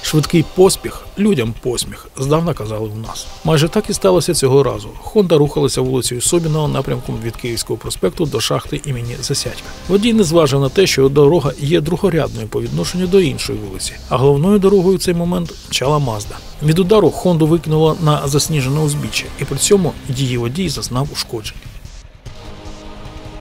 Швидкий поспіх, людям посміх, здавна казали у нас. Майже так і сталося цього разу. Хонда рухалася вулицею Собіного напрямком від Київського проспекту до шахти імені Засядька. Водій не зважив на те, що дорога є другорядною по відношенню до іншої вулиці, а головною дорогою в цей момент мчала Мазда. Від удару Хонду викинуло на засніжене узбіччя, і при цьому її водій зазнав ушкоджень.